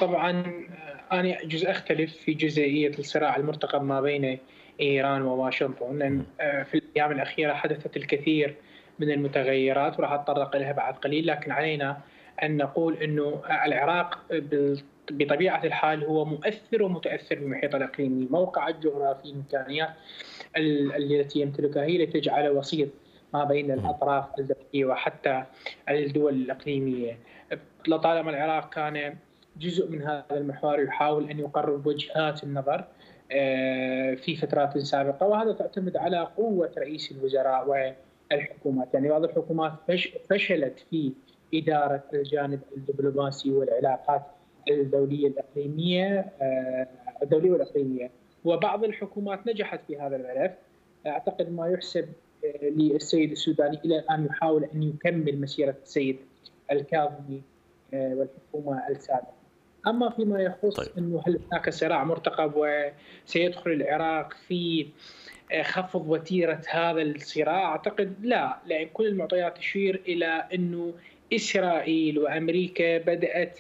طبعا أنا أختلف في جزئية الصراع المرتقب ما بين إيران وواشنطن، لأن في الأيام الأخيرة حدثت الكثير من المتغيرات وراح أتطرق لها بعد قليل، لكن علينا أن نقول أنه العراق بطبيعة الحال هو مؤثر ومتأثر بالمحيط الإقليمي. موقعه الجغرافي، الإمكانيات التي يمتلكها هي التي تجعله وسيط ما بين الأطراف الدولية وحتى الدول الإقليمية. لطالما العراق كان جزء من هذا المحور يحاول أن يقرب وجهات النظر في فترات سابقة، وهذا تعتمد على قوة رئيس الوزراء والحكومات. يعني بعض الحكومات فشلت في إدارة الجانب الدبلوماسي والعلاقات الدولية والإقليمية، وبعض الحكومات نجحت في هذا الملف. أعتقد ما يحسب للسيد السوداني إلى الآن يحاول أن يكمل مسيرة السيد الكاظمي والحكومة السابقة. أما فيما يخص أنه هل هناك صراع مرتقب وسيدخل العراق في خفض وتيرة هذا الصراع، أعتقد لا، لأن كل المعطيات تشير إلى أنه إسرائيل وأمريكا بدأت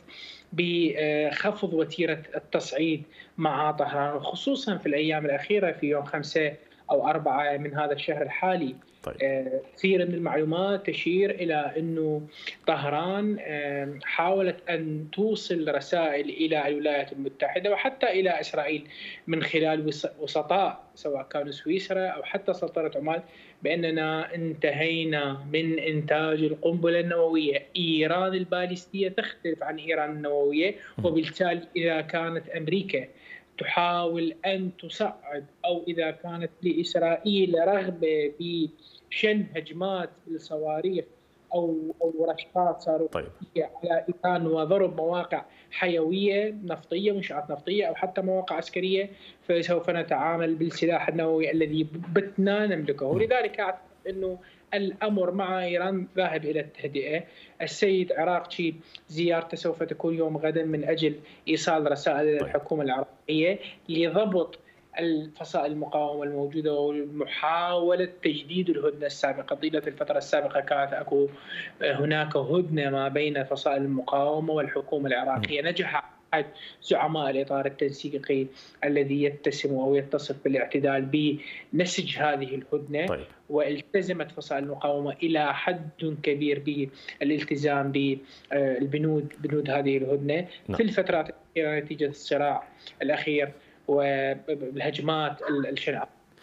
بخفض وتيرة التصعيد مع طهران، وخصوصا في الأيام الأخيرة في يوم 5 أو 4 من هذا الشهر الحالي. كثير من المعلومات تشير إلى أنه طهران حاولت أن توصل رسائل إلى الولايات المتحدة وحتى إلى إسرائيل من خلال وسطاء سواء كانوا سويسرا أو حتى سلطنة عمان، بأننا انتهينا من إنتاج القنبلة النووية. إيران البالستية تختلف عن إيران النووية، وبالتالي إذا كانت أمريكا تحاول أن تصعد أو إذا كانت لإسرائيل رغبة بشن هجمات بالصواريخ أو رشقات صاروخية على إيران وضرب مواقع حيوية نفطية، منشآت نفطية أو حتى مواقع عسكرية، فسوف نتعامل بالسلاح النووي الذي بتنا نملكه. ولذلك أعتقد أنه الأمر مع إيران ذاهب إلى التهدئة. السيد عراقچي زيارته سوف تكون يوم غدا من أجل إيصال رسائل للحكومة العراقية لضبط الفصائل المقاومة الموجودة ومحاولة تجديد الهدنة السابقة. طيلة الفترة السابقة كانت هناك هدنة ما بين فصائل المقاومة والحكومة العراقية. نجح أحد زعماء الإطار التنسيقي الذي يتسم أو يتصف بالاعتدال بنسج هذه الهدنة، والتزمت فصائل المقاومة إلى حد كبير بالالتزام ببنود هذه الهدنة. في الفترات الأخيرة نتيجة الصراع الأخير والهجمات الشنعاء